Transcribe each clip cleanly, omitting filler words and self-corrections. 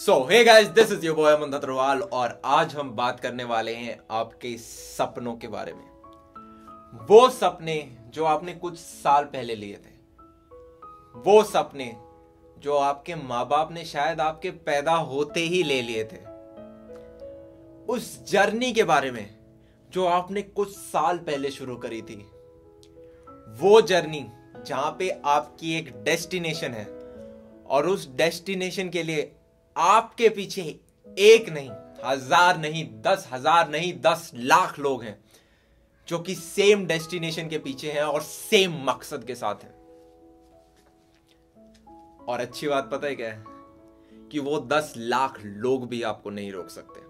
Hey guys, this is your boy Aman Agarwal और आज हम बात करने वाले हैं आपके सपनों के बारे में। वो सपने जो आपने कुछ साल पहले लिए थे, वो सपने जो आपके माँ बाप ने शायद आपके पैदा होते ही ले लिए थे, उस जर्नी के बारे में जो आपने कुछ साल पहले शुरू करी थी, वो जर्नी जहां पे आपकी एक डेस्टिनेशन है और उस डेस्टिनेशन के लिए आपके पीछे एक नहीं, हजार नहीं, 10,000 नहीं, 10 लाख लोग हैं जो कि सेम डेस्टिनेशन के पीछे हैं और सेम मकसद के साथ हैं। और अच्छी बात पता है क्या है कि वो 10 लाख लोग भी आपको नहीं रोक सकते।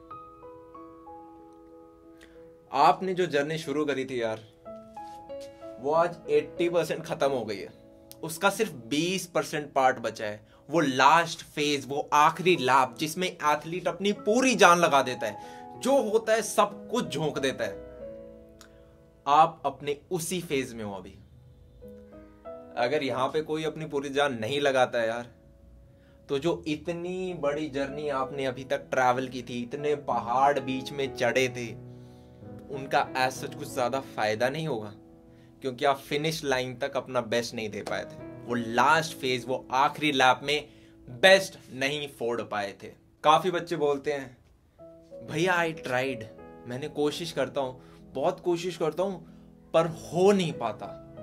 आपने जो जर्नी शुरू करी थी यार, वो आज 80% खत्म हो गई है। उसका सिर्फ 20% पार्ट बचा है। वो लास्ट फेज, वो आखिरी लैप जिसमें एथलीट अपनी पूरी जान लगा देता है, जो होता है सब कुछ झोंक देता है। आप अपने उसी फेज में हो अभी। अगर यहां पे कोई अपनी पूरी जान नहीं लगाता है यार, तो जो इतनी बड़ी जर्नी आपने अभी तक ट्रैवल की थी, इतने पहाड़ बीच में चढ़े थे, उनका एज सच कुछ ज्यादा फायदा नहीं होगा, क्योंकि आप फिनिश लाइन तक अपना बेस्ट नहीं दे पाए थे। वो लास्ट फेज, वो आखिरी लैप में बेस्ट नहीं फोड़ पाए थे। काफी बच्चे बोलते हैं भैया आई ट्राइड, मैंने कोशिश करता हूं, बहुत कोशिश करता हूं, पर हो नहीं पाता।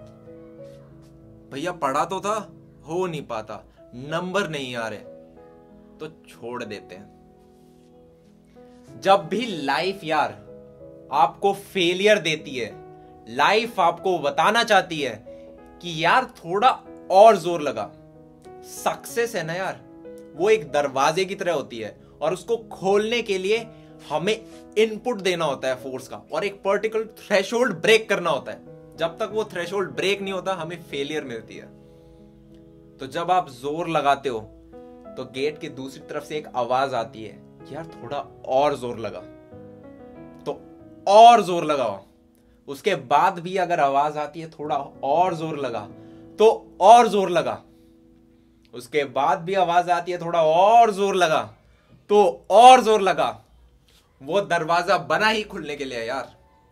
भैया पढ़ा तो था, हो नहीं पाता, नंबर नहीं आ रहे, तो छोड़ देते हैं। जब भी लाइफ यार आपको फेलियर देती है, लाइफ आपको बताना चाहती है कि यार थोड़ा और जोर लगा। सक्सेस है ना यार, वो एक दरवाजे की तरह होती है और उसको खोलने के लिए हमें इनपुट देना होता है फोर्स का, और एक पर्टिकुलर थ्रेशोल्ड ब्रेक करना होता है। जब तक वो थ्रेशोल्ड ब्रेक नहीं होता, हमें फेलियर मिलती है। तो जब आप जोर लगाते हो तो गेट की दूसरी तरफ से एक आवाज आती है कि यार थोड़ा और जोर लगा, तो और जोर लगाओ। उसके बाद भी अगर आवाज आती है थोड़ा और जोर लगा, तो और जोर लगा। उसके बाद भी आवाज आती है थोड़ा और जोर लगा, तो और जोर लगा। वो दरवाजा बना ही खुलने के लिए यार।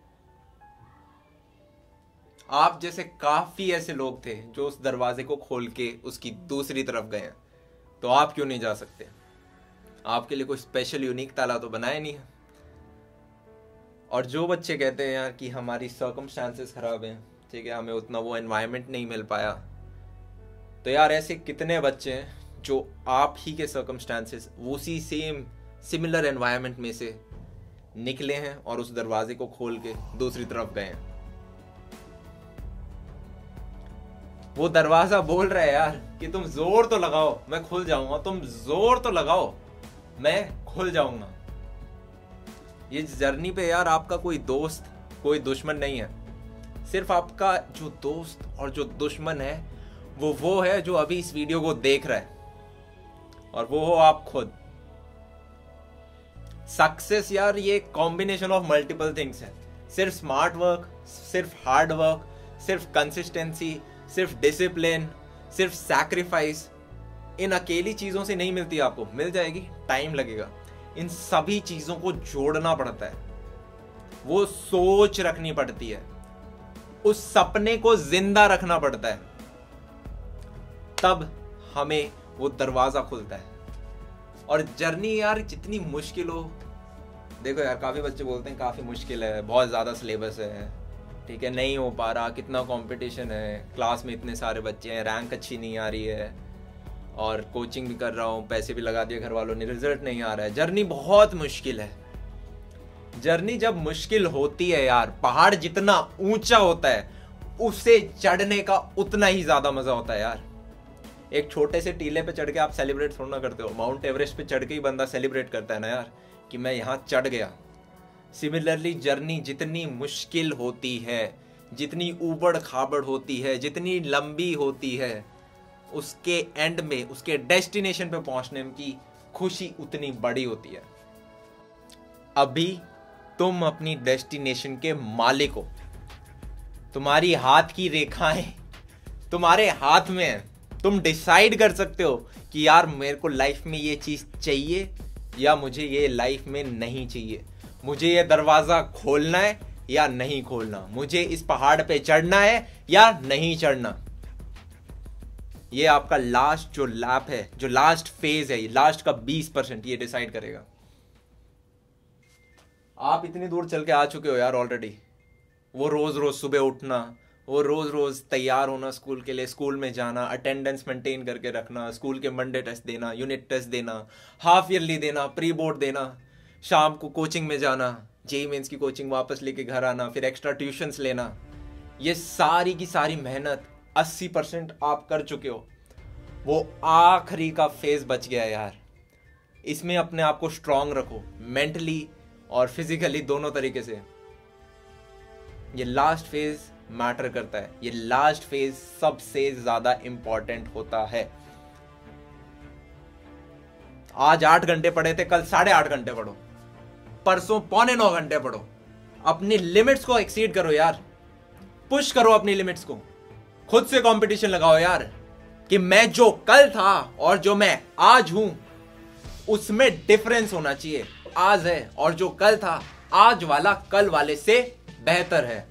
आप जैसे काफी ऐसे लोग थे जो उस दरवाजे को खोल के उसकी दूसरी तरफ गए हैं, तो आप क्यों नहीं जा सकते? आपके लिए कोई स्पेशल यूनिक ताला तो बनाया नहीं है। और जो बच्चे कहते हैं यार कि हमारी सर्कमस्टांसेस खराब हैं, ठीक है, हमें उतना वो एनवायरनमेंट नहीं मिल पाया, तो यार ऐसे कितने बच्चे हैं जो आप ही के सर्कमस्टांसेस, उसी सेम सिमिलर एनवायरनमेंट में से निकले हैं और उस दरवाजे को खोल के दूसरी तरफ गए हैं। वो दरवाजा बोल रहा है यार कि तुम जोर तो लगाओ, मैं खुल जाऊंगा, तुम जोर तो लगाओ, मैं खुल जाऊंगा। ये जर्नी पे यार आपका कोई दोस्त, कोई दुश्मन नहीं है। सिर्फ आपका जो दोस्त और जो दुश्मन है वो है जो अभी इस वीडियो को देख रहा है, और वो हो आप खुद। सक्सेस यार ये कॉम्बिनेशन ऑफ मल्टीपल थिंग्स है। सिर्फ स्मार्ट वर्क, सिर्फ हार्ड वर्क, सिर्फ कंसिस्टेंसी, सिर्फ डिसिप्लिन, सिर्फ सैक्रिफाइस, इन अकेली चीजों से नहीं मिलती। आपको मिल जाएगी, टाइम लगेगा। इन सभी चीजों को जोड़ना पड़ता है, वो सोच रखनी पड़ती है, उस सपने को जिंदा रखना पड़ता है, तब हमें वो दरवाजा खुलता है। और जर्नी यार जितनी मुश्किल हो, देखो यार काफी बच्चे बोलते हैं काफी मुश्किल है, बहुत ज्यादा सिलेबस है, ठीक है, नहीं हो पा रहा, कितना कंपटीशन है, क्लास में इतने सारे बच्चे हैं, रैंक अच्छी नहीं आ रही है, और कोचिंग भी कर रहा हूँ, पैसे भी लगा दिए घर वालों ने, रिजल्ट नहीं आ रहा है। जर्नी बहुत मुश्किल है। जर्नी जब मुश्किल होती है यार, पहाड़ जितना ऊंचा होता है उसे चढ़ने का उतना ही ज्यादा मजा होता है यार। एक छोटे से टीले पे चढ़ के आप सेलिब्रेट थोड़ा ना करते हो। माउंट एवरेस्ट पे चढ़ के ही बंदा सेलिब्रेट करता है ना यार कि मैं यहां चढ़ गया। सिमिलरली जर्नी जितनी मुश्किल होती है, जितनी ऊबड़ खाबड़ होती है, जितनी लंबी होती है, उसके एंड में, उसके डेस्टिनेशन पे पहुंचने की खुशी उतनी बड़ी होती है। अभी तुम अपनी डेस्टिनेशन के मालिक हो। तुम्हारी हाथ की रेखाएं तुम्हारे हाथ में है। तुम डिसाइड कर सकते हो कि यार मेरे को लाइफ में ये चीज चाहिए या मुझे ये लाइफ में नहीं चाहिए, मुझे ये दरवाजा खोलना है या नहीं खोलना, मुझे इस पहाड़ पे चढ़ना है या नहीं चढ़ना। ये आपका लास्ट जो लैप है, जो लास्ट फेज है, लास्ट का 20% ये डिसाइड करेगा। आप इतनी दूर चल के आ चुके हो यार ऑलरेडी। वो रोज रोज सुबह उठना, वो रोज रोज तैयार होना स्कूल के लिए, स्कूल में जाना, अटेंडेंस मेंटेन करके रखना, स्कूल के मंडे टेस्ट देना, यूनिट टेस्ट देना, हाफ ईयरली देना, प्री बोर्ड देना, शाम को कोचिंग में जाना, जेईई मेंस की कोचिंग वापस लेके घर आना, फिर एक्स्ट्रा ट्यूशंस लेना। ये सारी की सारी मेहनत 80% आप कर चुके हो। वो आखिरी का फेज बच गया यार। इसमें अपने आप को स्ट्रांग रखो, मेंटली और फिजिकली दोनों तरीके से। ये लास्ट फेज मैटर करता है, ये लास्ट फेज सबसे ज्यादा इंपॉर्टेंट होता है। आज 8 घंटे पढ़े थे, कल 8.5 घंटे पढ़ो, परसों 8.25 घंटे पढ़ो। अपनी लिमिट्स को एक्सीड करो यार, पुश करो अपनी लिमिट्स को। खुद से कंपटीशन लगाओ यार कि मैं जो कल था और जो मैं आज हूं उसमें डिफरेंस होना चाहिए। आज है और जो कल था, आज वाला कल वाले से बेहतर है।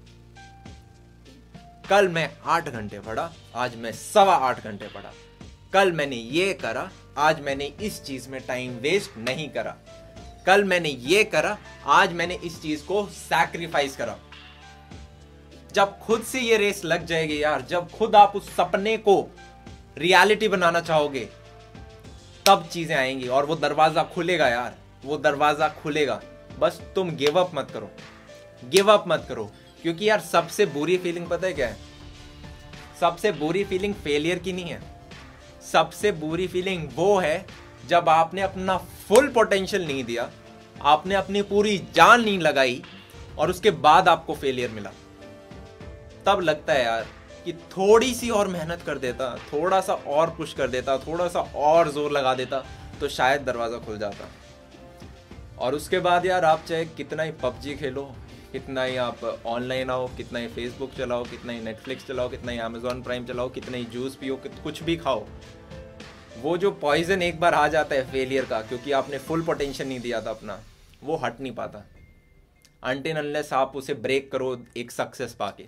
कल मैं 8 घंटे पढ़ा, आज मैं 8.25 घंटे पढ़ा। कल मैंने ये करा, आज मैंने इस चीज में टाइम वेस्ट नहीं करा। कल मैंने ये करा, आज मैंने इस चीज को सैक्रिफाइस करा। जब खुद से ये रेस लग जाएगी यार, जब खुद आप उस सपने को रियलिटी बनाना चाहोगे, तब चीजें आएंगी और वो दरवाजा खुलेगा यार, वो दरवाजा खुलेगा। बस तुम गिव अप मत करो, गिव अप मत करो। क्योंकि यार सबसे बुरी फीलिंग पता है क्या है? सबसे बुरी फीलिंग फेलियर की नहीं है। सबसे बुरी फीलिंग वो है जब आपने अपना फुल पोटेंशियल नहीं दिया, आपने अपनी पूरी जान नहीं लगाई और उसके बाद आपको फेलियर मिला। तब लगता है यार कि थोड़ी सी और मेहनत कर देता, थोड़ा सा और पुश कर देता, थोड़ा सा और जोर लगा देता तो शायद दरवाजा खुल जाता। और उसके बाद यार आप चाहे कितना ही पबजी खेलो, कितना ही आप ऑनलाइन आओ, कितना ही फेसबुक चलाओ, कितना ही नेटफ्लिक्स चलाओ, कितना ही अमेजॉन प्राइम चलाओ, कितना ही जूस पियो, कुछ भी खाओ, वो जो पॉइजन एक बार आ जाता है फेलियर का, क्योंकि आपने फुल पोटेंशियल नहीं दिया था अपना, वो हट नहीं पाता अनटिल अनलेस आप उसे ब्रेक करो एक सक्सेस पाके।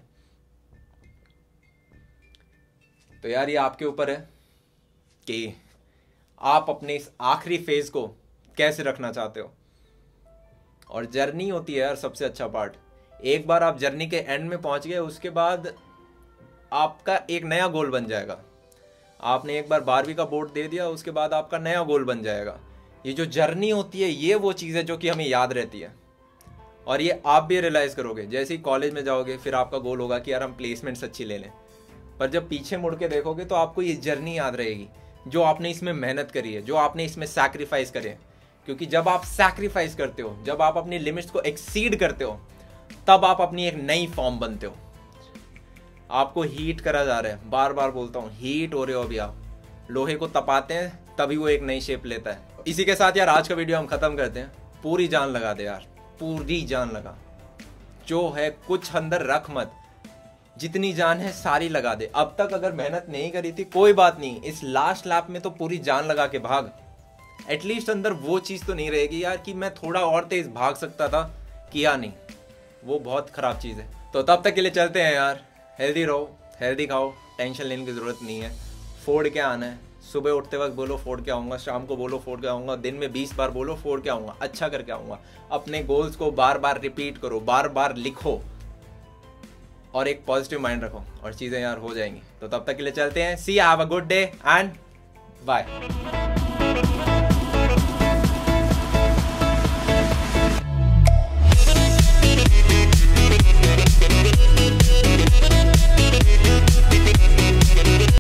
तो यार ये आपके ऊपर है कि आप अपने इस आखिरी फेज को कैसे रखना चाहते हो। और जर्नी होती है यार सबसे अच्छा पार्ट। एक बार आप जर्नी के एंड में पहुंच गए, उसके बाद आपका एक नया गोल बन जाएगा। आपने एक बार 12वीं का बोर्ड दे दिया, उसके बाद आपका नया गोल बन जाएगा। ये जो जर्नी होती है ये वो चीज़ है जो कि हमें याद रहती है। और ये आप भी रियलाइज़ करोगे जैसे ही कॉलेज में जाओगे, फिर आपका गोल होगा कि यार हम प्लेसमेंट्स अच्छी ले लें। पर जब पीछे मुड़ के देखोगे तो आपको ये जर्नी याद रहेगी, जो आपने इसमें मेहनत करी है, जो आपने इसमें सैक्रिफाइस करे। क्योंकि जब आप सैक्रिफाइस करते हो, जब आप अपनी लिमिट्स को एक्सीड करते हो, तब आप अपनी एक नई फॉर्म बनते हो। आपको हीट करा जा रहा है, बार बार बोलता हूँ, हीट हो रहे हो अभी आप। लोहे को तपाते हैं तभी वो एक नई शेप लेता है। इसी के साथ यार आज का वीडियो हम खत्म करते हैं। पूरी जान लगा दे यार, पूरी जान लगा, जो है कुछ अंदर रख मत, जितनी जान है सारी लगा दे। अब तक अगर मेहनत नहीं करी थी कोई बात नहीं, इस लास्ट लैप में तो पूरी जान लगा के भाग। एटलीस्ट अंदर वो चीज तो नहीं रहेगी यार कि मैं थोड़ा और तेज भाग सकता था, किया नहीं, वो बहुत खराब चीज है। तो तब तक के लिए चलते हैं यार, हेल्दी रहो, हेल्दी खाओ, टेंशन लेने की जरूरत नहीं है। फोड़ के आना है, सुबह उठते वक्त बोलो फोड़ के आऊँगा, शाम को बोलो फोड़ के आऊँगा, दिन में 20 बार बोलो फोड़ के आऊँगा, अच्छा करके आऊँगा। अपने गोल्स को बार बार रिपीट करो, बार बार लिखो और एक पॉजिटिव माइंड रखो और चीज़ें यार हो जाएंगी। तो तब तक के लिए चलते हैं। See have a good day and bye.